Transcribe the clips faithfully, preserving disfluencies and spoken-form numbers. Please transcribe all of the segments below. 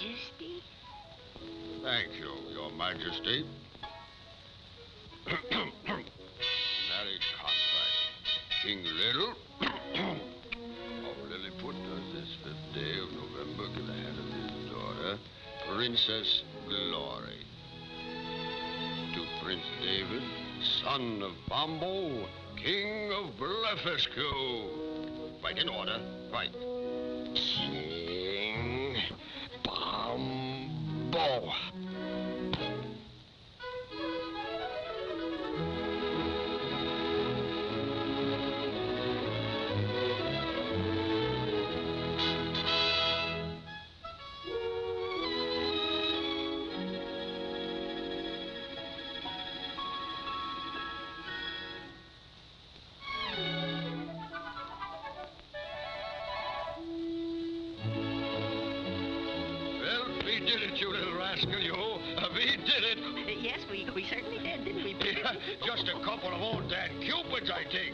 Majesty? Thank you, Your Majesty. Marriage contract. King Little of Lilliput does this fifth day of November give the hand of his daughter, Princess Glory, to Prince David, son of Bombo, King of Blefescu. Right in order. Right. King Bombo. We did it, you little rascal, you. Uh, we did it. Uh, yes, we, we certainly did, didn't we? Yeah, just a couple of old dad cupids, I think.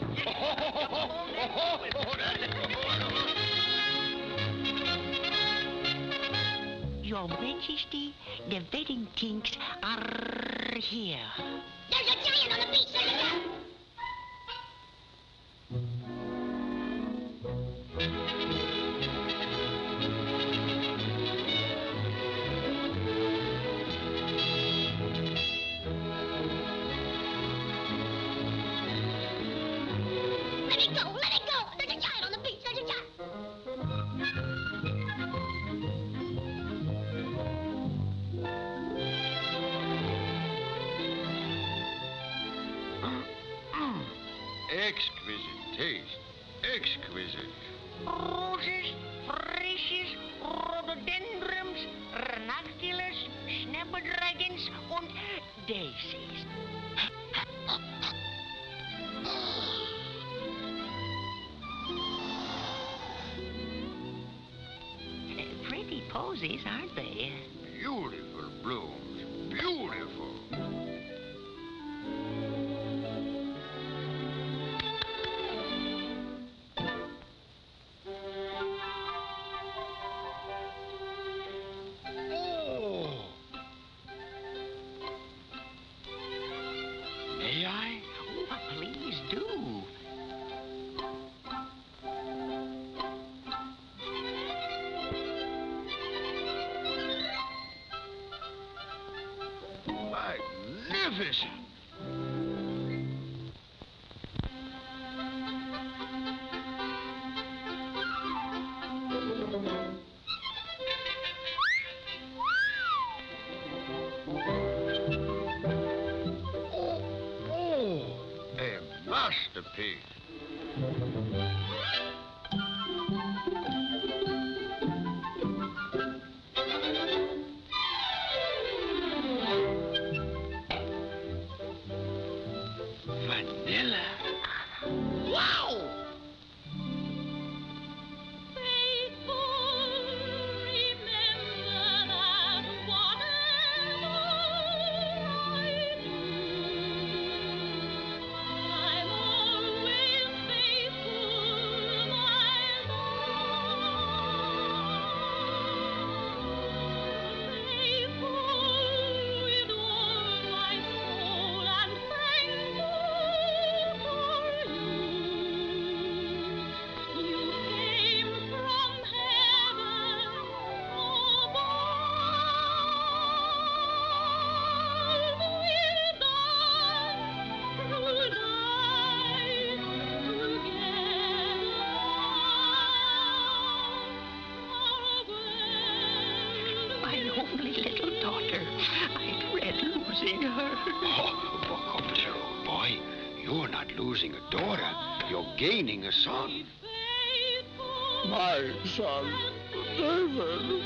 Your Majesty, the wedding kinks are here. There's a giant on the beach, there's a giant. Exquisite taste. Exquisite. Roses, freesies, rhododendrons, ranunculus, snapdragons, und daisies. Pretty posies, aren't they? Beautiful blooms. Beautiful. May I? Oh, please do. Magnificent. Masterpiece. Vanilla. Wow! Oh, buck up there, old boy. You're not losing a daughter. You're gaining a son. My son, David.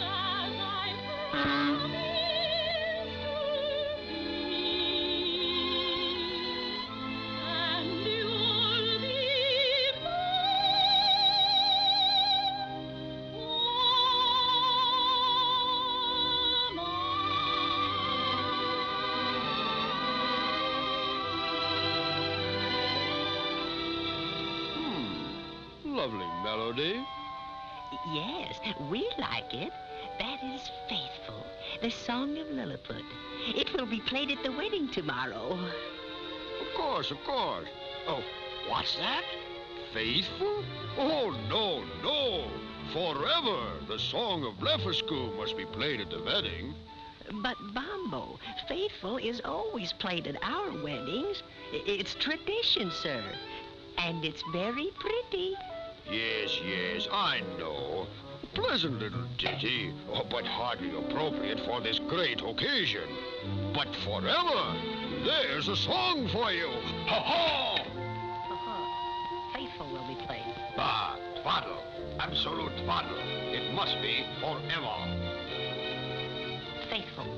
Lovely melody. Yes, we like it. That is Faithful, the song of Lilliput. It will be played at the wedding tomorrow. Of course, of course. Oh, what's that? Faithful? Oh, no, no. Forever, the song of Blefescu must be played at the wedding. But, Bombo, Faithful is always played at our weddings. I- It's tradition, sir. And it's very pretty. Yes, yes, I know. Pleasant little ditty, oh, but hardly appropriate for this great occasion. But forever, there's a song for you. Ha-ha! Uh-huh. Faithful will be played. Ah, twaddle. Absolute twaddle. It must be forever. Faithful.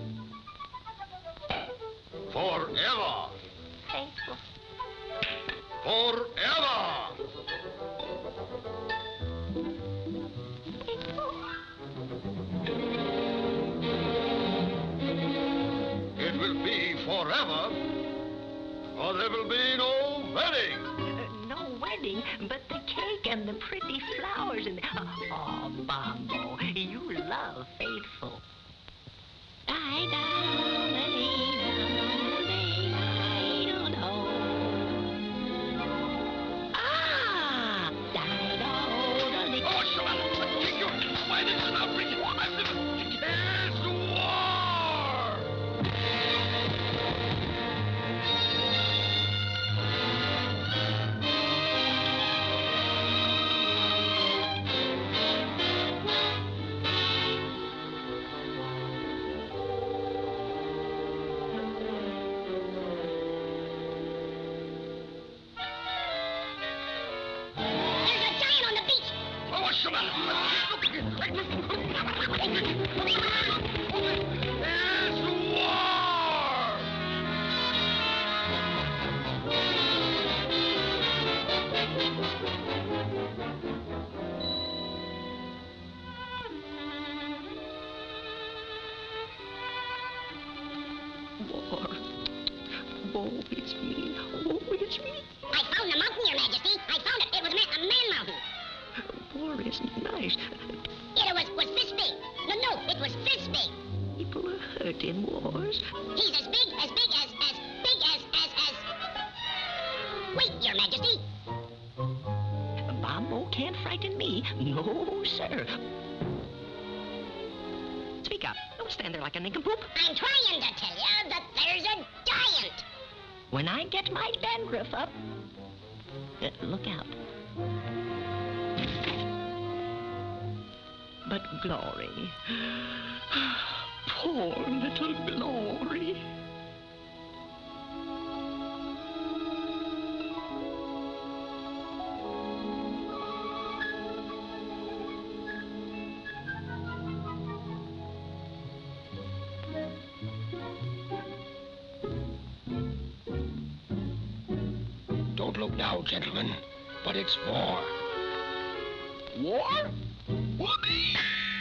Forever. Faithful. Forever. It will be forever, or there will be no wedding. Uh, no wedding, but the cake and the pretty flowers and... Oh, Bombo, you love Faithful. Ah! Oh, Shabbat! Take your... Why, this is an outrage! I've never... It's war! There's a giant on the beach. Oh, what's the matter? It's war! War. Woe is me. Woe is me. I found the mountain, Your Majesty. I found it. It was a man, a man mountain. War is nice. It was, was this big. No, no, it was this big. People are hurt in wars. He's as big, as big as, as big as, as, as... Wait, Your Majesty. Bombo can't frighten me. No, sir. Speak up. Don't stand there like a nincompoop. I'm trying to tell you that there's a giant. When I get my dandruff up, uh, look out. But Glory, poor little Glory. Don't look now, gentlemen, but it's war. War? Whoopee!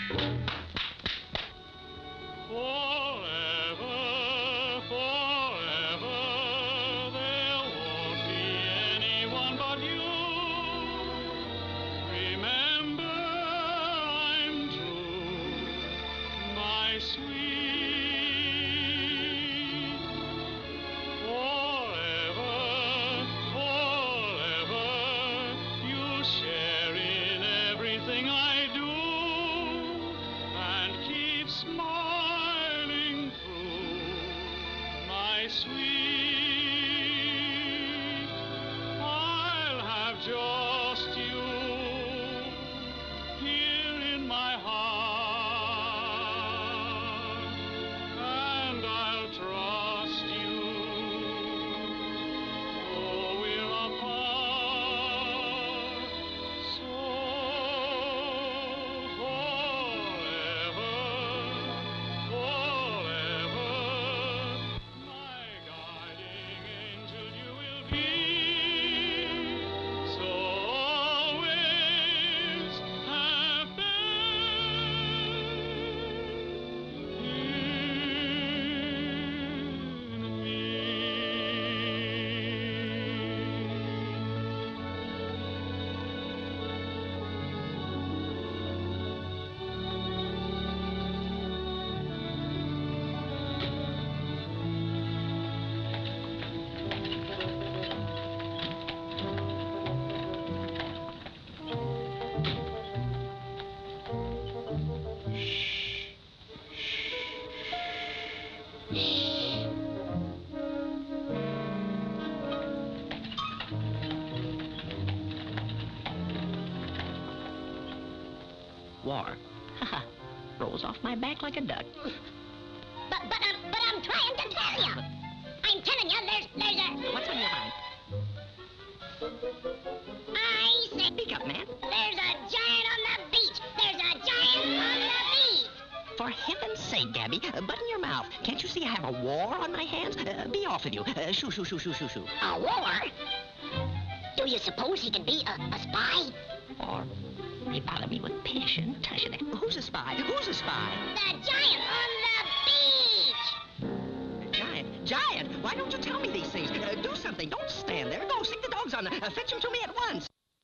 Forever, forever, there won't be anyone but you. Remember, I'm true, my sweet. Forever, forever, you share in everything I do, and keep smiling War. Haha. Rolls off my back like a duck. But, but, um, but I'm trying to tell you. I'm telling you, there's, there's a... What's on your mind? I said... Speak up, man. There's a giant on the beach. There's a giant on the beach. For heaven's sake, Gabby, uh, button your mouth. Can't you see I have a war on my hands? Uh, be off with you. Uh, shoo, shoo, shoo, shoo, shoo, shoo. A war? Do you suppose he can be a, a spy? Or they bother me with passion. Tush it. Who's a spy? Who's a spy? The giant on the beach. Giant. Giant. Why don't you tell me these things? Uh, do something. Don't stand there. Go stick the dogs on. Uh, fetch him to me at once.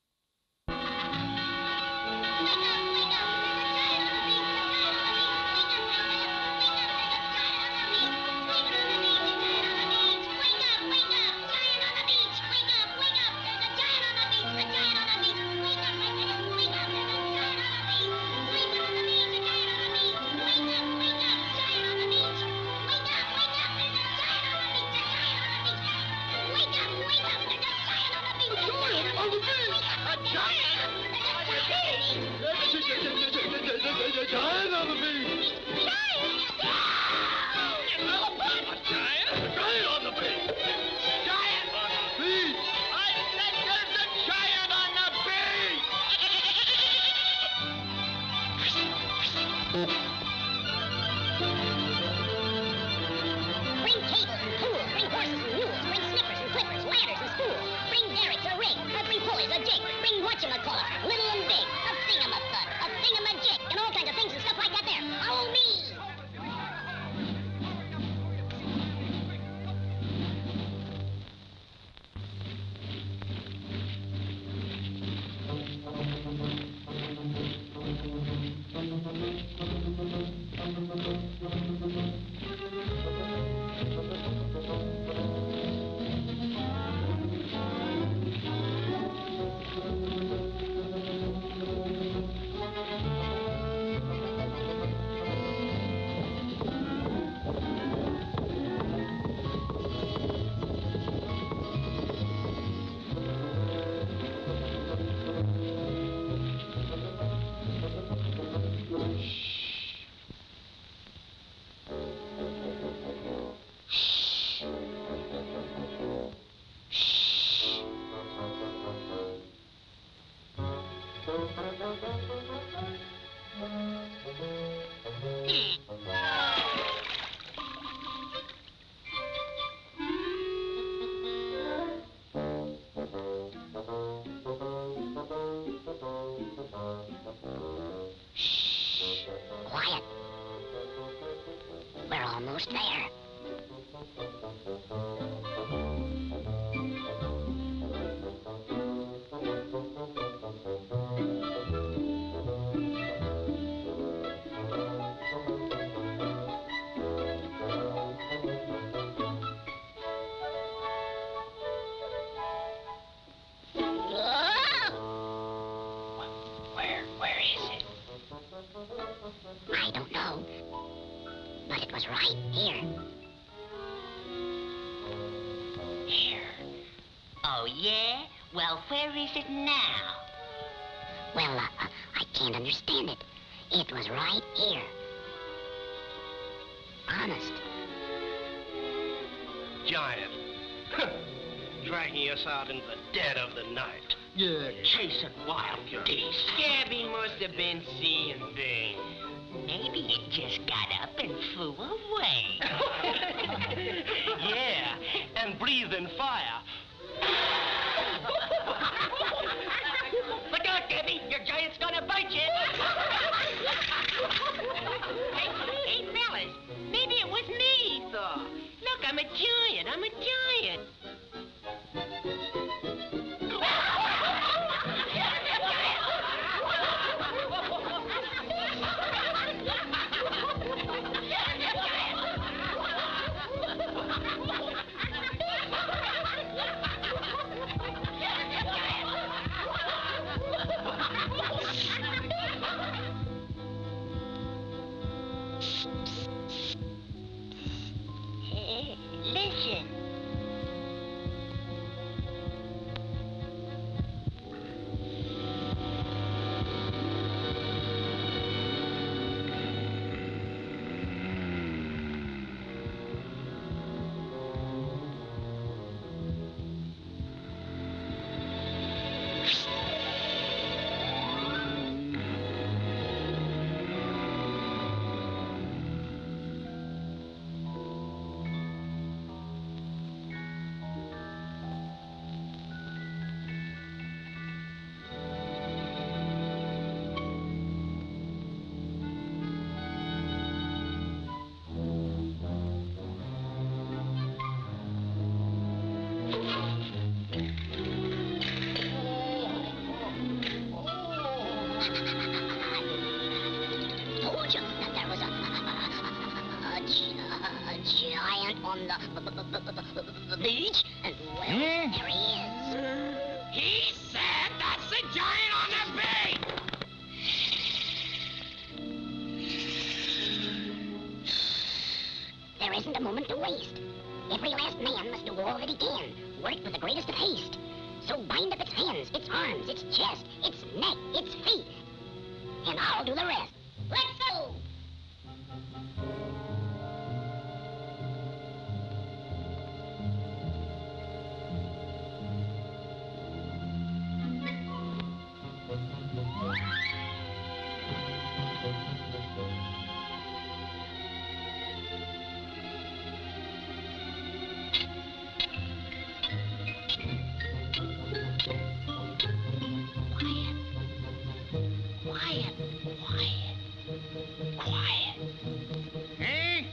Quiet. We're almost there. I don't know, but it was right here. Here. Oh, yeah? Well, where is it now? Well, uh, uh, I can't understand it. It was right here. Honest. Giant. Dragging us out in the dead of the night. Yeah, chasing wild geese. Gabby must have been seeing things. Maybe it just got up and flew away. Yeah, and breathing fire. Look out, Gabby! Your giant's gonna bite you! hey, hey, fellas, maybe it was me he saw. Look, I'm a giant, I'm a giant. Told you that there was a, a, gi- a giant on the beach, and well, Hmm? there he is. He said that's the giant on the beach! There isn't a moment to waste. Every last man must do all that he can, work with the greatest of haste. So bind up its hands, its arms, its chest, its neck, its feet, and I'll do the rest. Let's go! Quiet, quiet, quiet. Hey?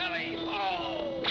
Telly ho!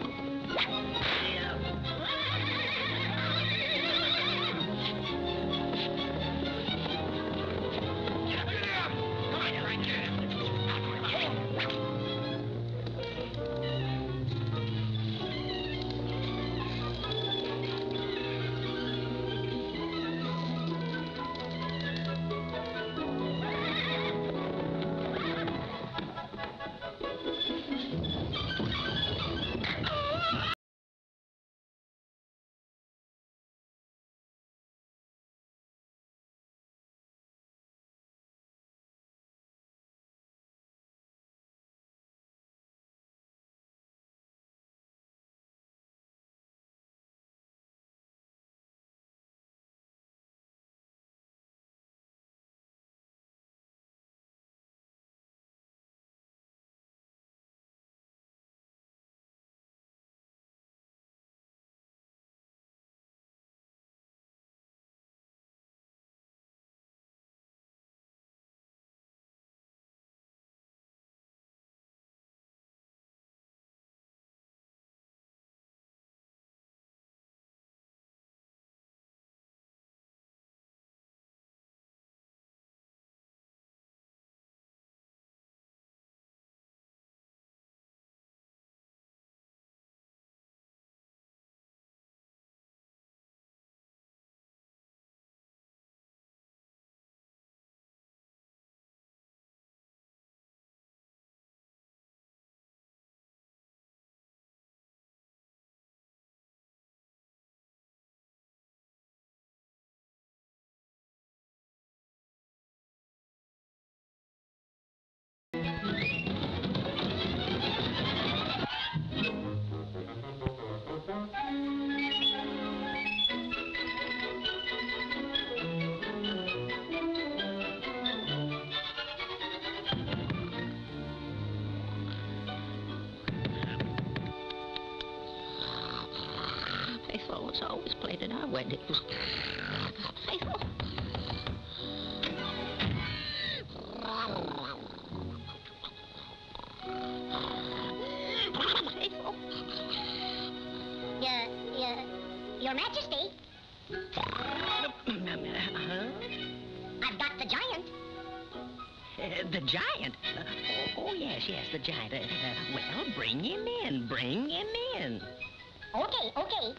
Faithful was always played at our weddings. Faithful. Faithful. Your, your, your Majesty, Uh-huh. I've got the giant. Uh, the giant? Uh, oh, oh, yes, yes, the giant. Uh, uh, well, bring him in. Bring him in. Okay, okay.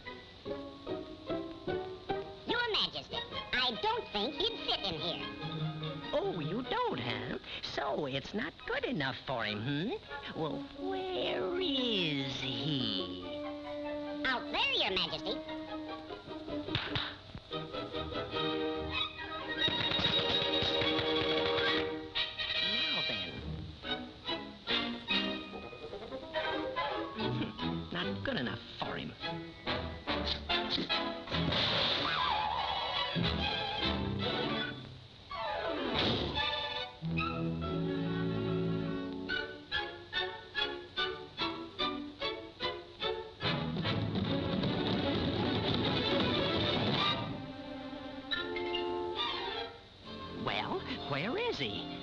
Your Majesty, I don't think he'd fit in here. Oh, you don't, huh? So it's not good enough for him, hmm? Well, where is he? Out there, Your Majesty. Now then. Not good enough for him. Well, where is he?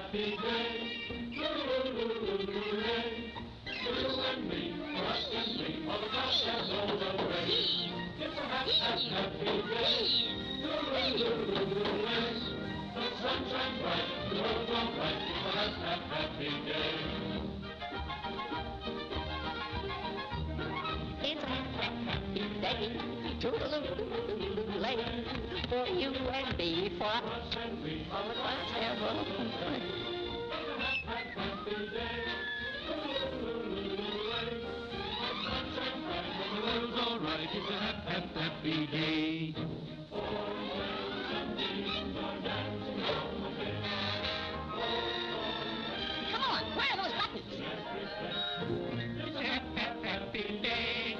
happy day. Hooray. You and me, us and me, all the clouds have rolled away. It's a happy, happy, happy day. Hooray. The sun shines bright, the world's all right. It's a happy, happy, happy day. It's a happy day, toodaloo-lay, for you and me, for us and we, all the clouds have rolled away. It's a happy, happy day, toodaloo-lay. The sun shines bright, the world's all right. It's a happy, happy, happy day. Boys and girls are dancing on the bay. Come on, where are those buttons? It's a happy, happy day.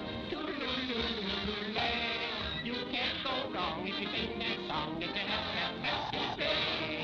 You can't go wrong if you sing that song. It's a happy, happy, happy day.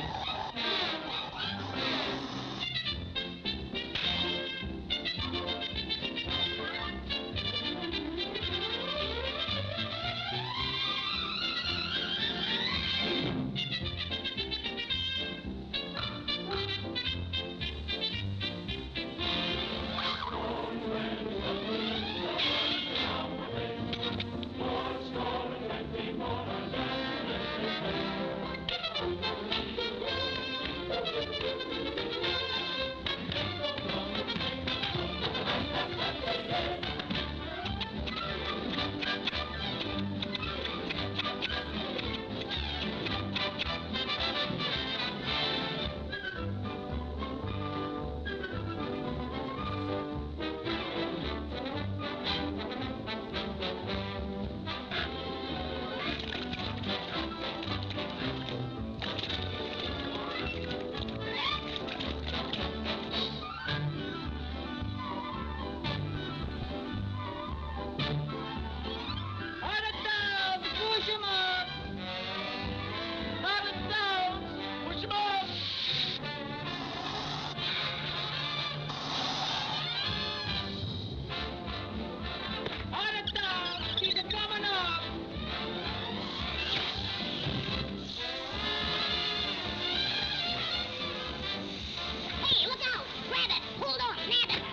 Hey, look out! Grab it! Hold on! Nab it!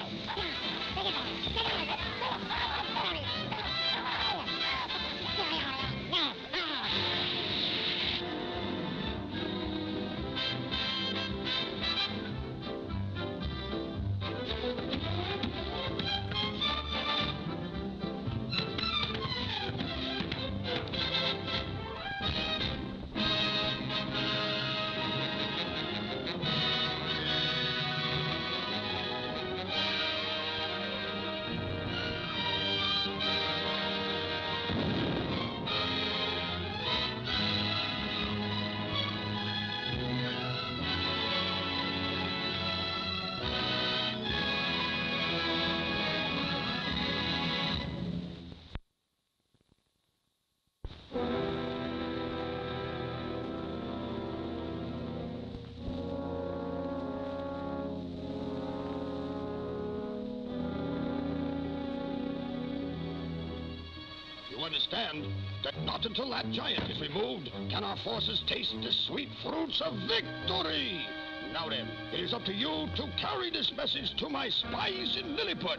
You understand that not until that giant is removed can our forces taste the sweet fruits of victory. Now then, it is up to you to carry this message to my spies in Lilliput.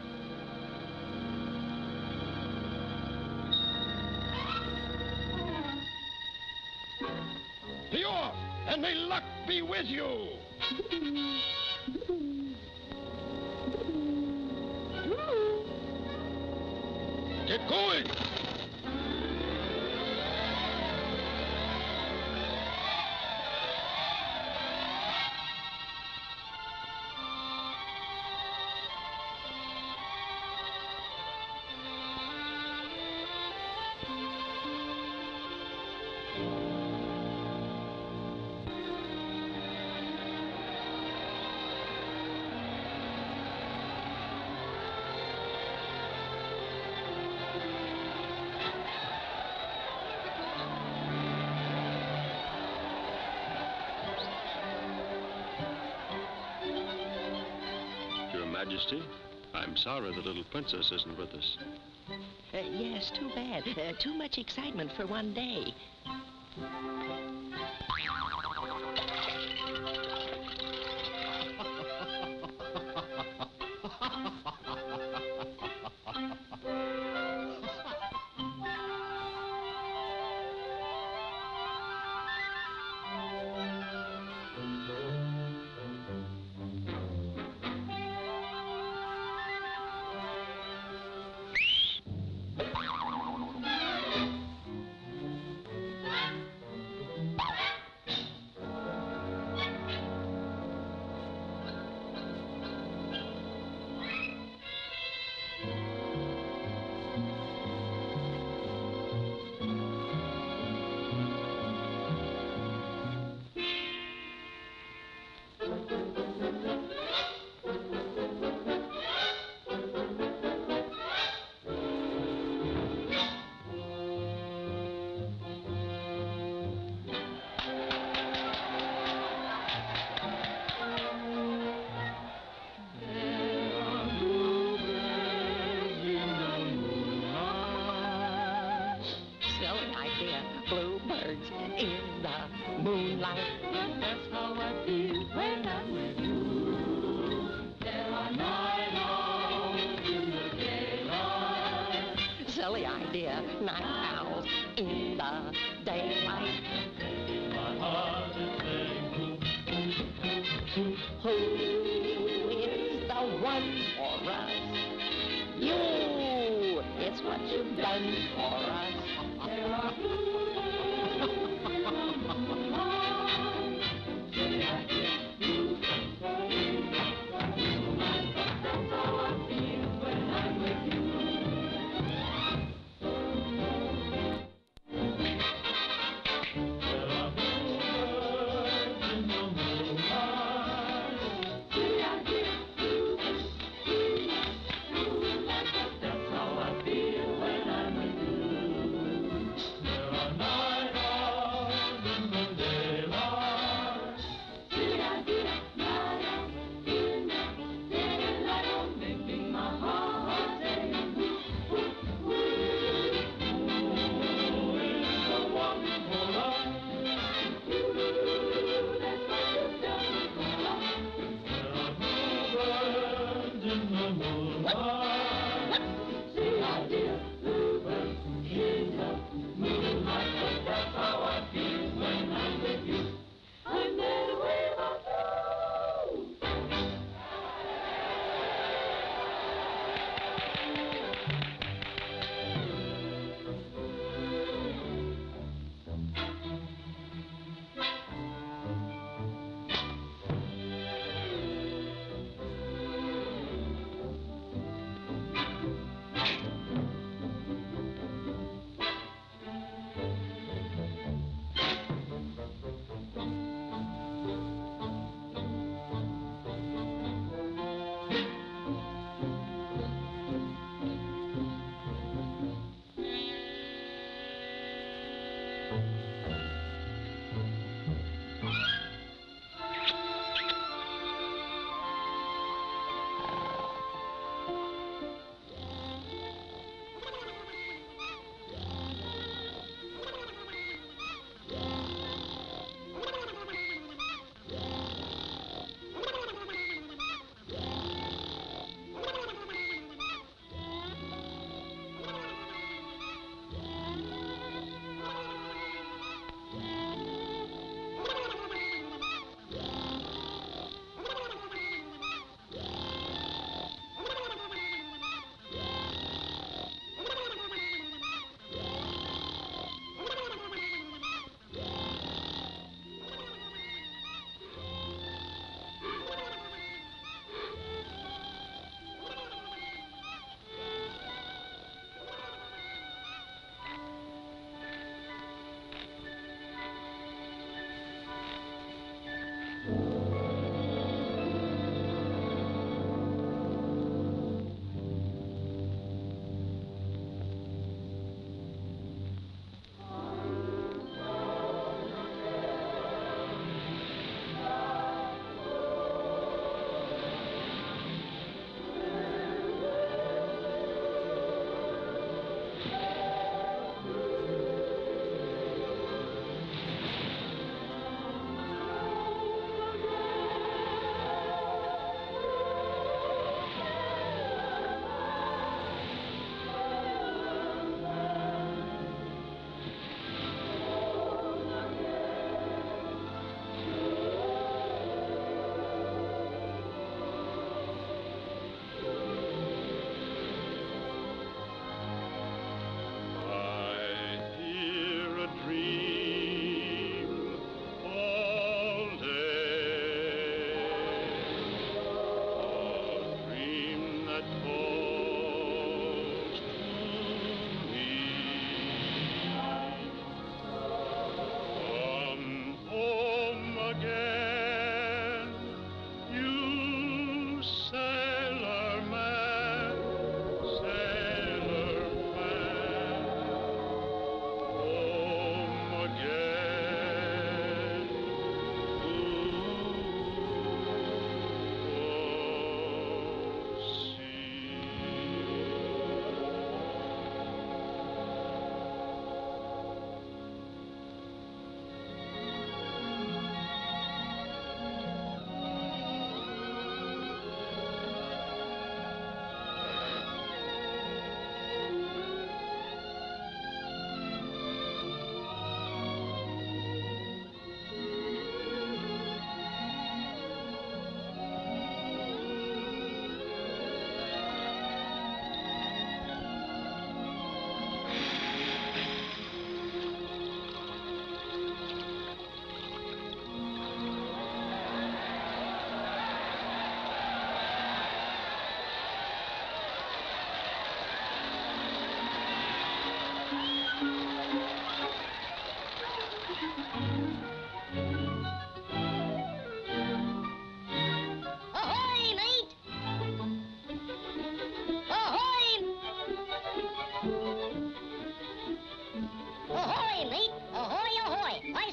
Be off, and may luck be with you. Get going. Your Majesty, I'm sorry the little princess isn't with us. Uh, yes, too bad. Uh, too much excitement for one day. idea. Bluebirds in the moonlight. That's how I feel when I'm with you. There are night owls in the daylight. Silly idea, night owls in the daylight. My heart is saying, Who is the one for us? You! It's what you've done for us. there are bluebirds in the moonlight. Silly idea, you can say. That's how I feel when I'm with you.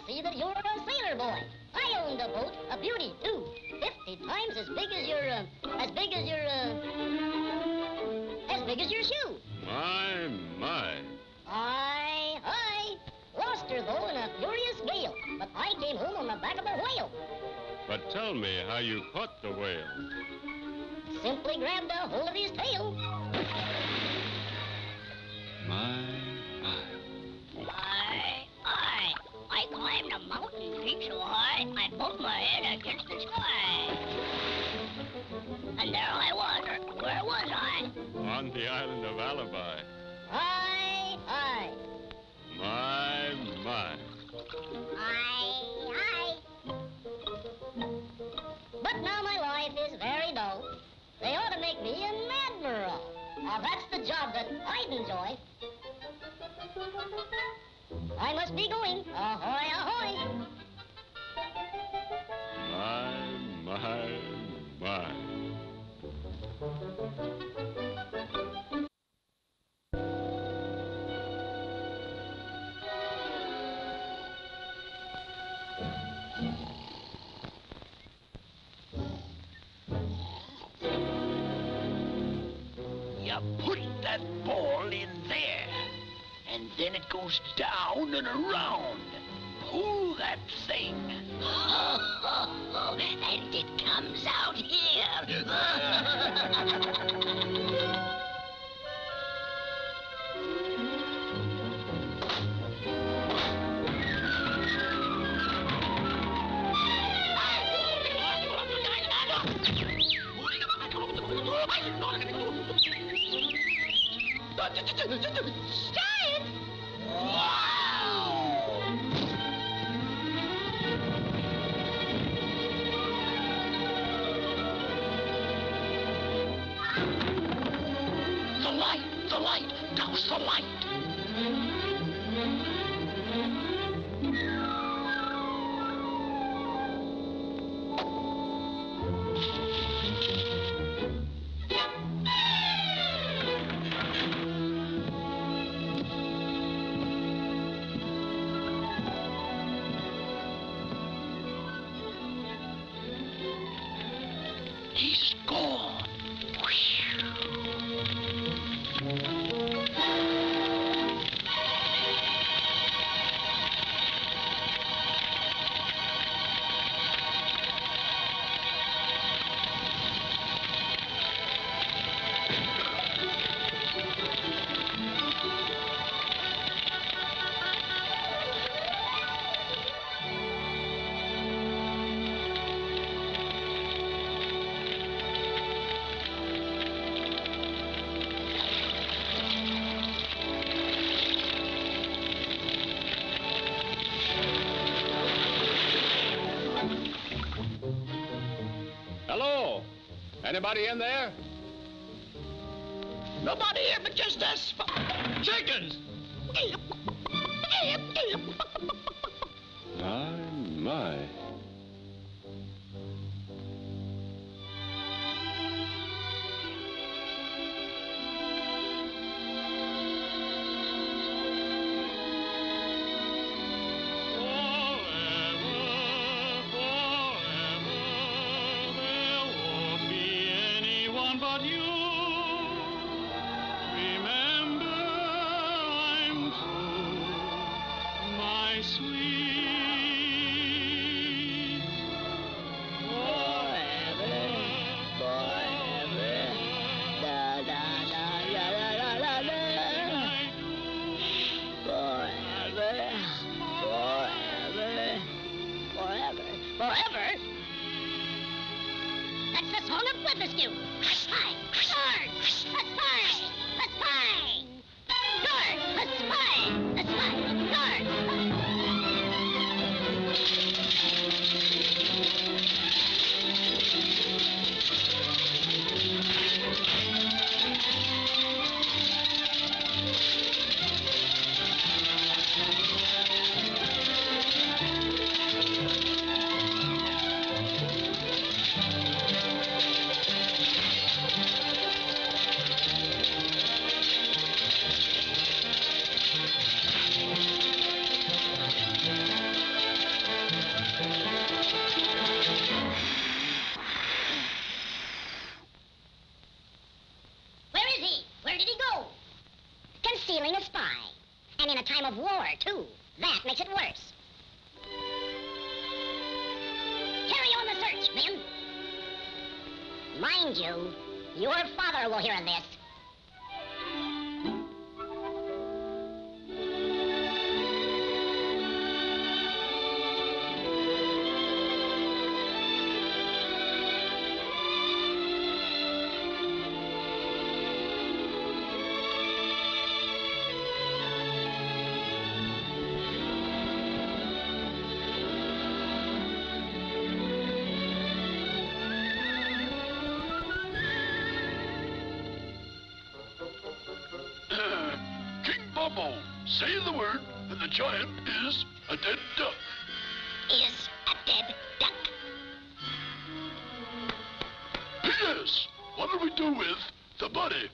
see that you're a sailor boy. I owned a boat, a beauty, too. Fifty times as big as your, uh, as big as your, uh, as big as your shoe. My, my. Aye, aye. Lost her, though, in a furious gale. But I came home on the back of a whale. But tell me how you caught the whale. Simply grabbed a hold of his tail. My, my. Aye, aye. I climbed a mountain peak so high, I bumped my head against the sky. And there I was. Where was I? On the island of Alibi. Aye, aye. My, my. Aye, aye. But now my life is very dull. They ought to make me an admiral. Now that's the job that I'd enjoy. I must be going. Ahoy, ahoy. My, my, my. You put that ball in there, and then it goes down and around. Pull that thing. And it comes out here. Giant! Wow! The light! The light! Douse the light! He's gone. Hello? Anybody in there? Nobody here but just us. Chickens! My, my. Forever? That's the song of Blefescu. Let's fly! Guard! Let's fly! Let's fly! Guard! Let's fly! Let's fly! Guard! of war, too. That makes it worse. Carry on the search, men. Mind you, your father will hear of this. King Bombo, say the word, and the giant is a dead duck. Is a dead duck. P S What do we do with the body?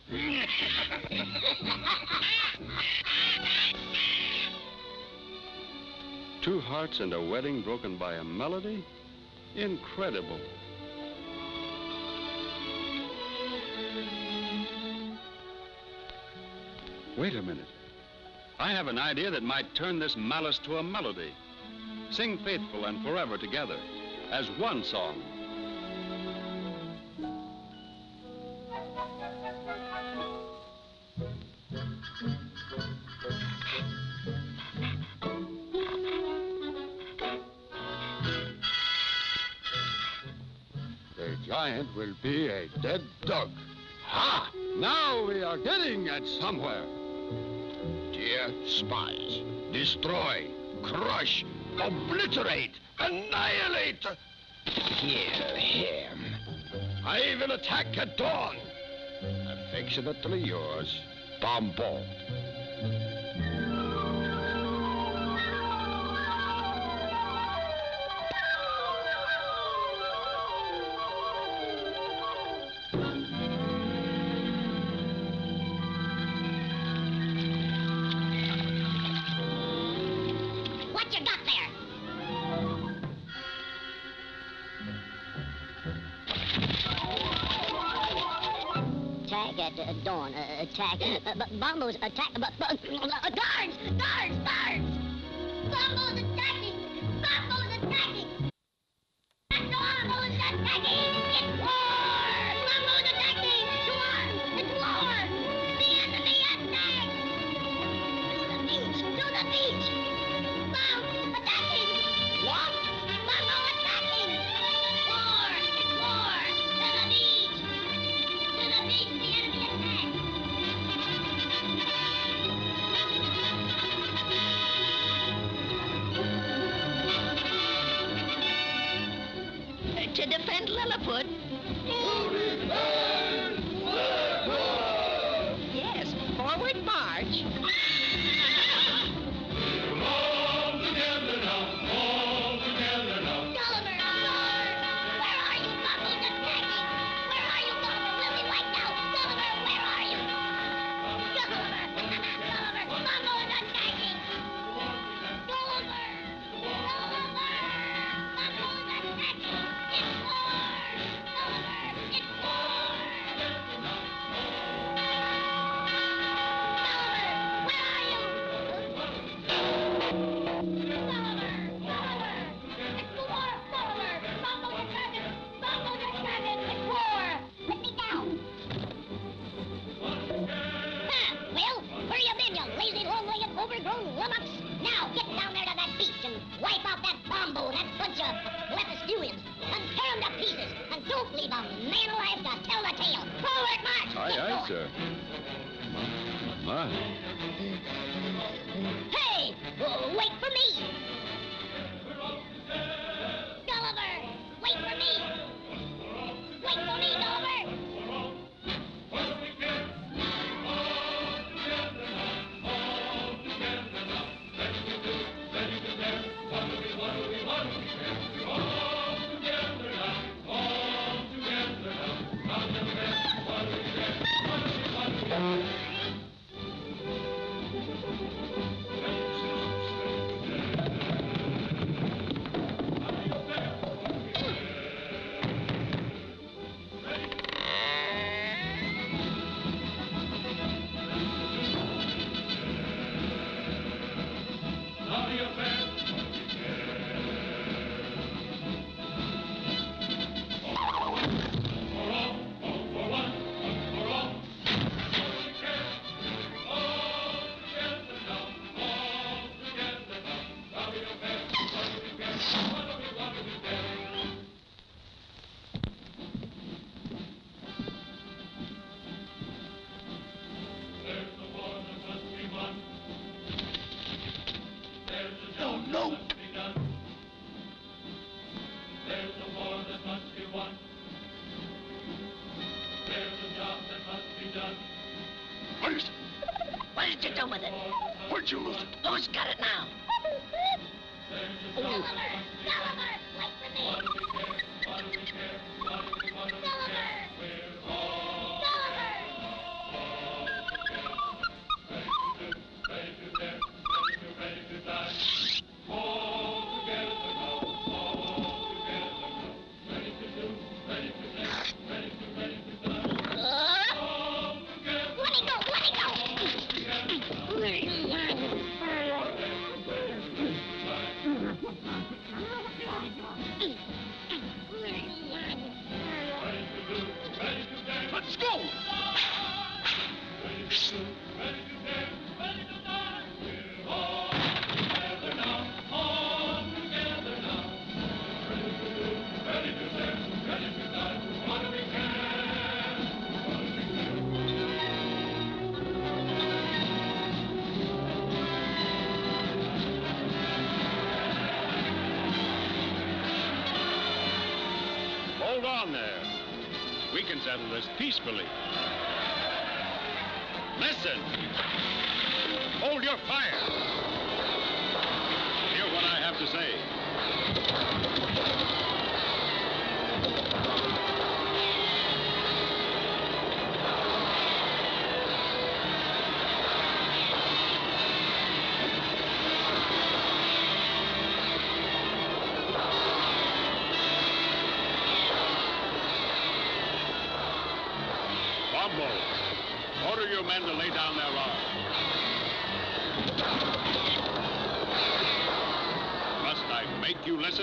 Two hearts and a wedding broken by a melody? Incredible. Wait a minute. I have an idea that might turn this malice to a melody. Sing faithful and forever together as one song. The giant will be a dead duck. Ha! Now we are getting at somewhere. Dear spies, destroy, crush, obliterate, annihilate. Kill him. I will attack at dawn. Affectionately yours, Bombo. What you got there? Attack at uh, dawn. Uh, attack. Uh, b- Bombo's attack. Uh, b- b- uh, guards! Guards! Guards! Bombo's attacking! Bombo's attacking! Bombo's attacking! It's war! Bombo's attacking! To arms! It's war! The enemy attacks! To the beach! To the beach! Bomb attacking! What? Bombo attacking! War! It's war! To the beach! To the beach! The enemy attacks! To defend Lilliput. Yes, forward march. Gulliver! Gulliver! Where are you? Bombo's attacking! Where are you, Gulliver? We'll be wiped out! Gulliver, where are you? Gulliver! Gulliver! Bombo is attacking! Gulliver! Gulliver! Bombo is attacking! It's war! Gulliver! It's war! Gulliver! Where are you? Gulliver! Gulliver! It's war! Gulliver! Bombo's attacking! Bombo's attacking! It's war! Let me down! Huh, well, where you been, you lazy, long-legged, overgrown lummox? Now get down there to that beach and wipe out that Bombo and that bunch of Blefescuians and tear them to pieces and don't leave a man alive to tell the tale. Forward march! Aye, Get aye, going. sir. My. Hey! uh, Wait for me! Gulliver! Wait for me! Wait for me, Gulliver! one. There's a job that must be done. What is it? What did you do with it? Where'd you lose it? Who's got it now? There's a job Gulliver! Gulliver! Wait for me! What do we care? What do we care? What do we, what do we Gulliver! care? We're all Gulliver! ready to dance, ready to, ready to die. All together now, all together now. Ready to do, ready to dance, ready to, ready to die. All together. Let me go! Let me go! Let's go! Hold on there. We can settle this peacefully. Listen. Hold your fire. Hear what I have to say. Bombo, order your men to lay down their arms. Must I make you listen?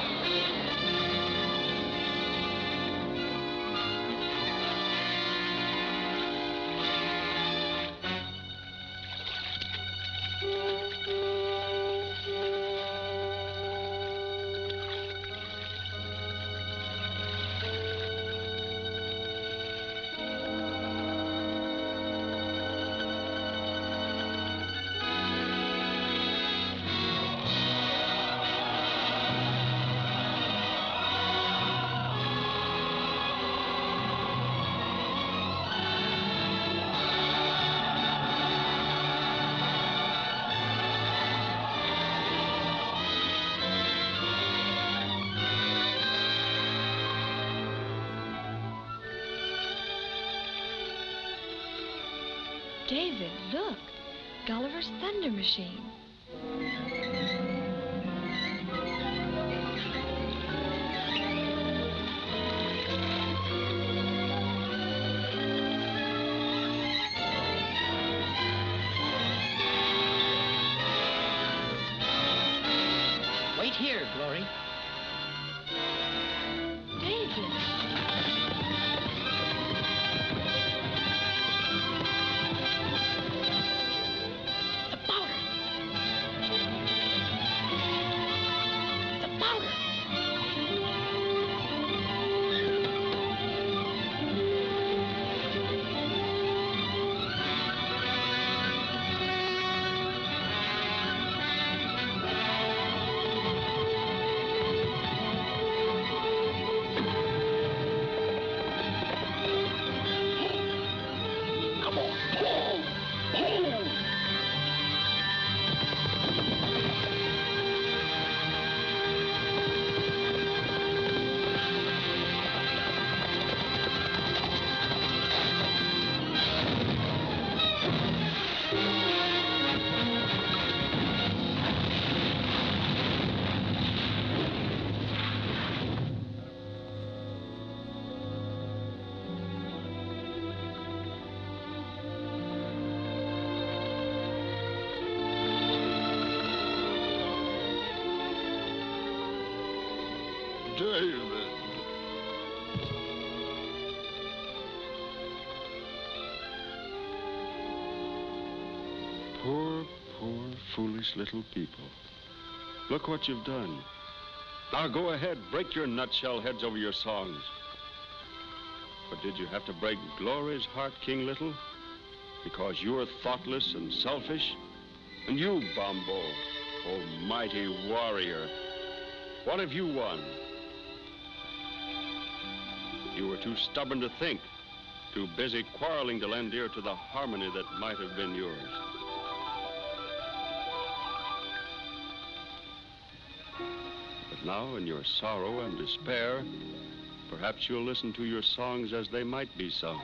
David, look. Gulliver's thunder machine. Wait here, Glory. David. The powder! The powder! Come on, pull! Pull! David. Poor, poor, foolish little people. Look what you've done. Now go ahead, break your nutshell heads over your songs. But did you have to break Glory's heart, King Little? Because you're thoughtless and selfish? And you, Bombo, oh mighty warrior, what have you won? You were too stubborn to think, too busy quarreling to lend ear to the harmony that might have been yours. But now, in your sorrow and despair, perhaps you'll listen to your songs as they might be sung.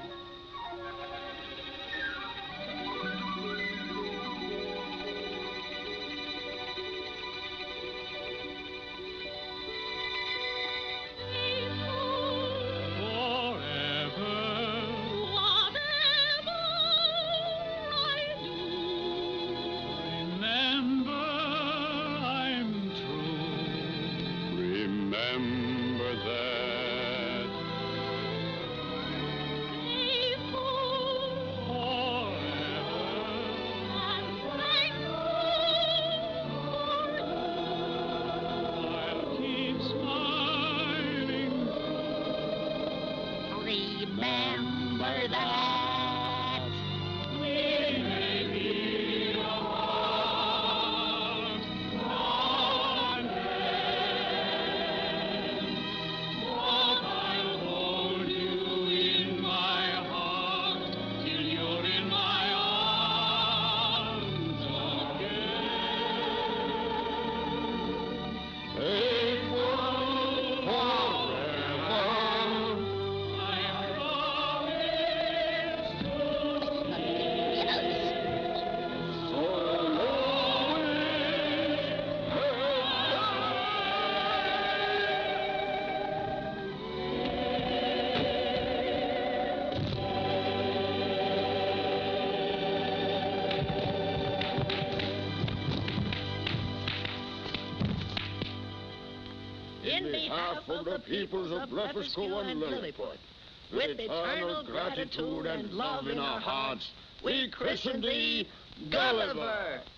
of the peoples of Blefescu and Lilliput, with eternal gratitude and love in our hearts, we christen thee Gulliver.